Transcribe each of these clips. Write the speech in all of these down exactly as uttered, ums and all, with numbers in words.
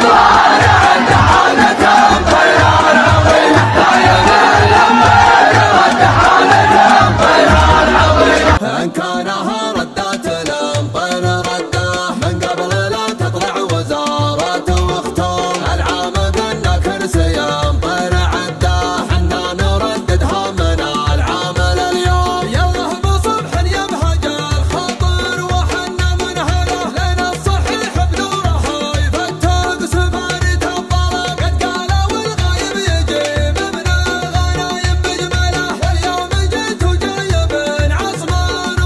إن كانها ردات الأمطير رده من قبل لا تطلع وزارات واختار العام قلنا كرسي أمطير عده حنا نرددها من العام لليوم. يلا بصبح يبهج الخاطر وحنا منهله لنا الصحيح بنوره يفتق سفارة الظلام قد قالوا والغايب يجيب من الغنايم بجمله واليوم جيت وجايب عصمه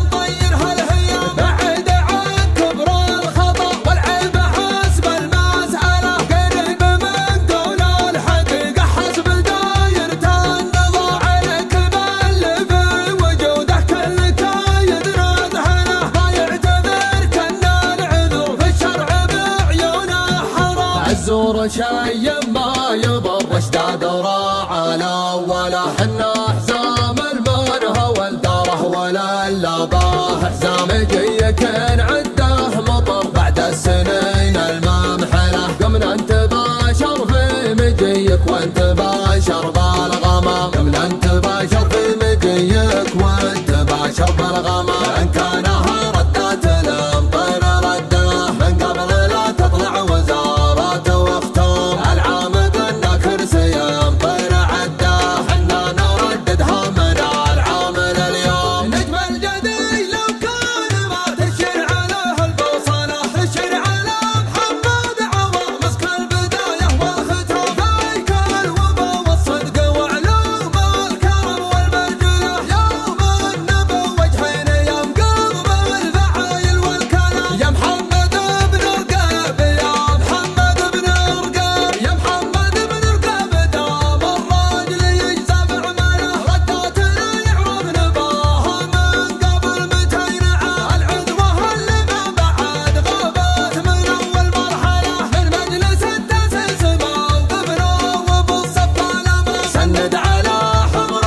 الزور شي ما يضر واشداد راعى لا ولا حنا حزام المنها والداره ولا اللباه حزام جي كان عده مطر بعد السنين الممحله قمنا نتباشر في مجيك وانت باشر بالغمام قمنا نتباشر في مجيك وانت باشر بالغمام. ان كانها ردات الامطير رده من قبل لا تطلع وزارات واختار العام قلنا كرسي امطير عده حنا نرددها من العام لليوم. نجم الجدي لو كان ما تشر عليه البوصله تشر على محمد عوض مسك البدايه والختام فيك الوفا والصدق وعلوم الكرم والمرجله يوم النبو وجهين ينقض بالفعايل والكلام. يا محمد بن رقاب يا محمد بن رقاب يا محمد بن رقاب دام الراجل يجزى بعمله رداتنا يعرف نباها من قبل متين عام العدوه اللي ما بعد غابت من اول مرحله من مجلس التاسيس موقفنا وبالصف الامان. سند على حمر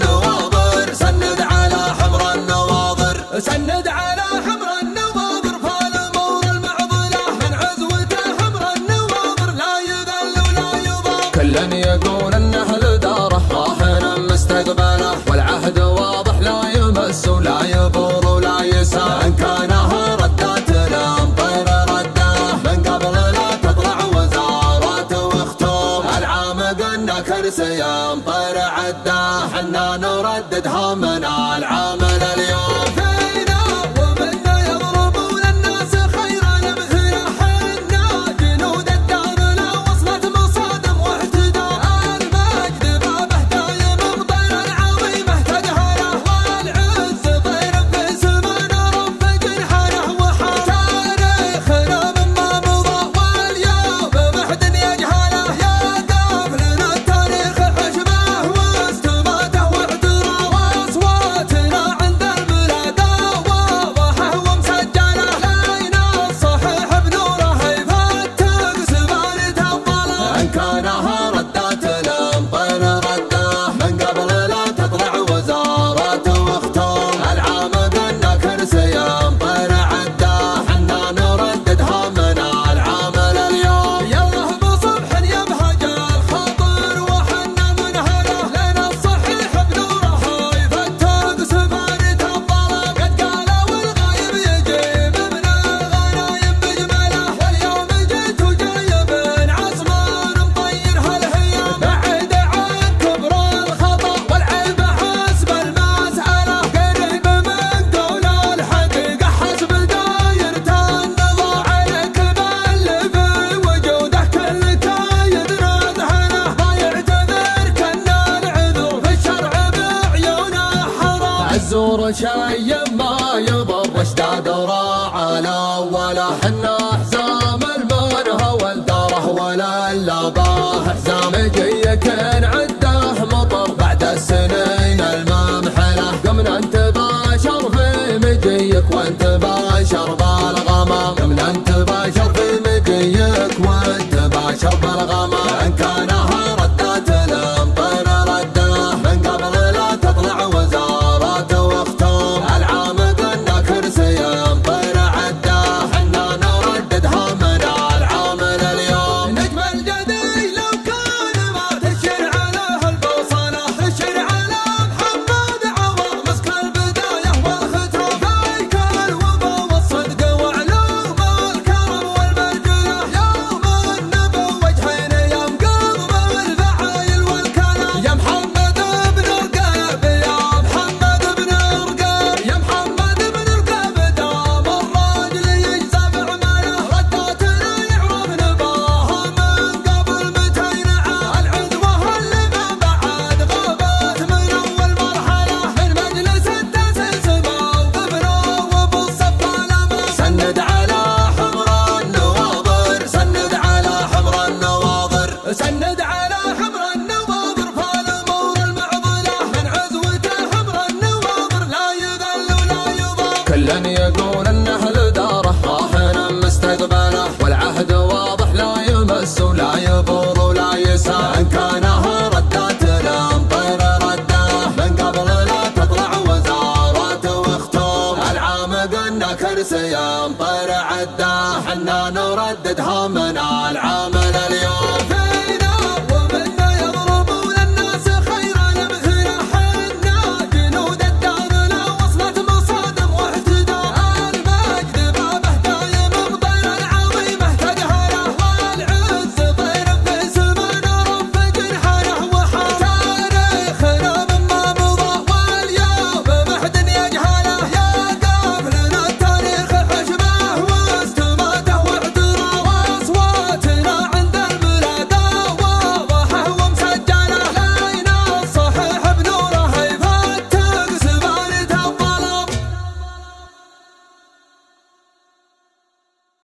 النواظر سند على حمر النواظر سند على حمر النواظر فالامور المعضله من عزوته حمر النواظر لا يذل ولا يضام. كل يقول انه لداره راهن مستقبله والعهد واضح لا يمس ولا يبور ولا يسام. ان كانها ردات الامطير رده من قبل لا تطلع وزارات واختوم العام قلنا كرسي امطير عده حنا نرددها من العام لليوم. فينا ومنا يضربون الناس خير الامثله حنا جنود الدار لا وصلت مصادم واعتداء المجد بابه دايم مطير العظيمه تدهره والعز طير في سمانا رب جنحانه وحار تاريخنا مما مضى واليوم محد يجهله يا قافلنا التاريخ حشمه واستماته واعتراض واصواتنا عند حنا نرددها من العام